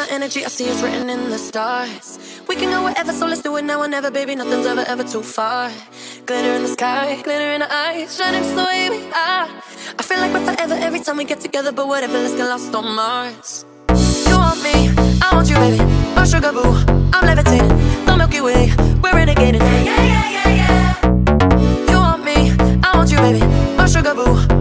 our energy, I see it's written in the stars. We can go wherever, so let's do it now or never, baby. Nothing's ever too far. Glitter in the sky, glitter in the eyes, shining just the way we are. I feel like we're forever every time we get together, but whatever, let's get lost on Mars. You want me, I want you, baby. My sugar boo, I'm levitating. The Milky Way, we're renegading. Yeah, yeah, yeah, yeah, yeah. You want me, I want you, baby. My sugar boo.